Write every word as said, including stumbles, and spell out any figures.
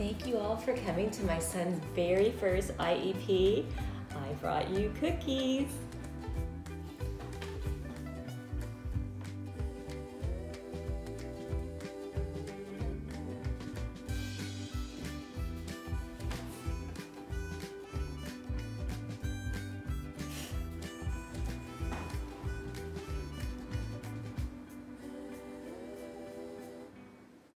thank you all for coming to my son's very first I E P. I brought you cookies.